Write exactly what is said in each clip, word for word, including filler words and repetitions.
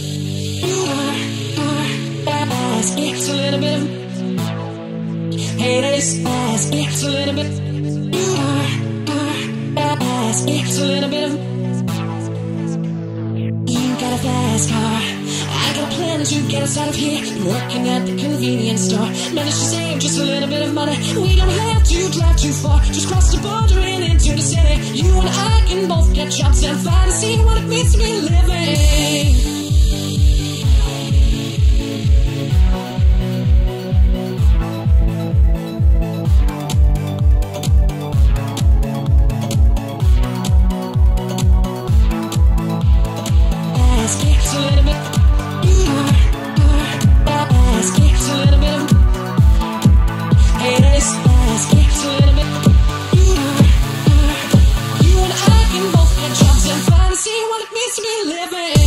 It's a little bit of haters, it's a little bit. It's a little bit of. You got a fast car, I got a plan to get us out of here. Working at the convenience store, managed to save just a little bit of money. We don't have to drive too far, just cross the border and into the city. You and I can both get jobs and find and see what it means to be living. It's a little bit. It's a little bit. Haters. It's a little bit. You and I can both get jobs and find and see what it means to be living.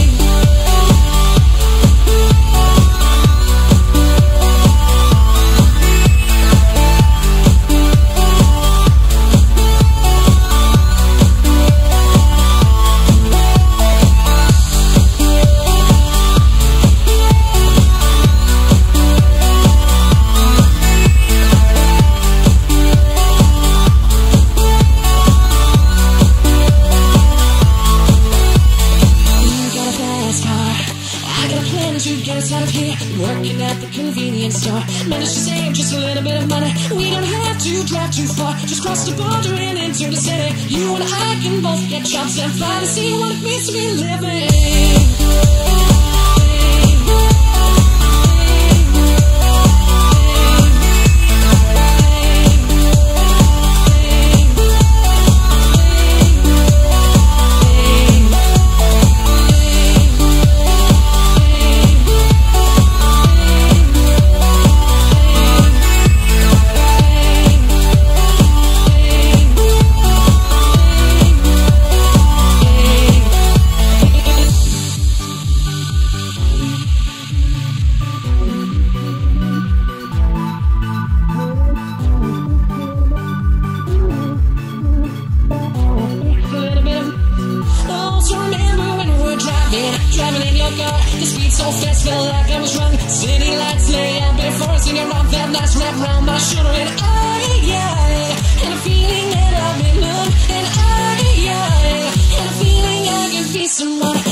To get us out of here, working at the convenience store, managed to save just a little bit of money. We don't have to drive too far, just cross the border and into the city. You and I can both get jobs and fly to see what it means to be living. Driving in your car, the speed so fast, felt like I was drunk. City lights lay out before us, singing around that nice wrap around my shoulder. And I, yeah, and a feeling that I've been loved. And I, yeah, and a feeling I can be someone.